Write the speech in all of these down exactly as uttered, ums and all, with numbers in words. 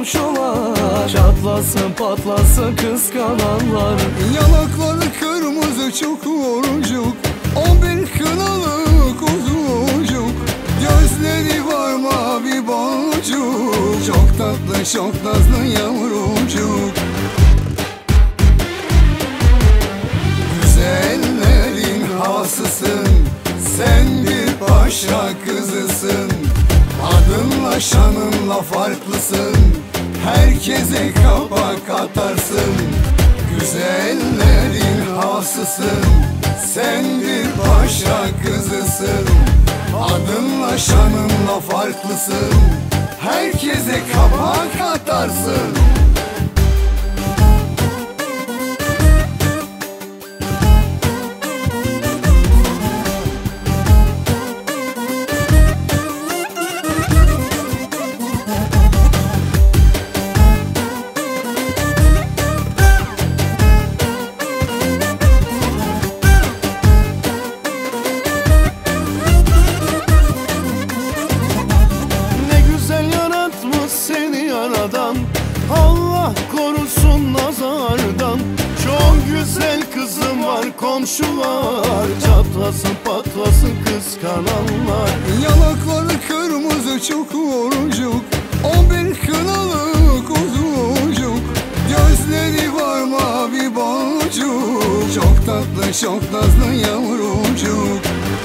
komşular. Çatlasın patlasın kıskananlar. Yanakları kırmızı çukurcuk, on bir kınalı kuzucuk, gözleri var mavi boncuk, çok tatlı çok nazlı yavrucuk. Güzellerin havasısın, sen bir paşa kızısın. Adınla şanınla farklısın, herkese kapak atarsın. Güzellerin havasısın, sen bir paşa kızısın. Adınla şanınla farklısın, herkese kapak atarsın. Allah korusun nazardan. Çok güzel kızım var komşular. Çatlasın patlasın kıskananlar. Yanakları kırmızı çukurcuk, on bir kınalı kuzucuk, gözleri var mavi boncuk, çok tatlı çok nazlı yavrucuk.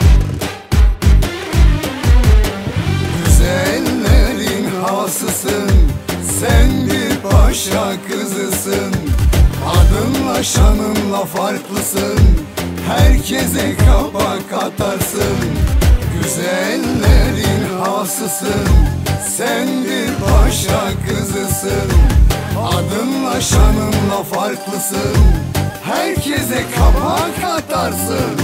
Güzellerin havasısın, sen bir paşa kızısın. Adınla şanınla farklısın, herkese kapak atarsın. Güzellerin havasısın, sen bir paşa kızısın. Adınla şanınla farklısın, herkese kapak atarsın.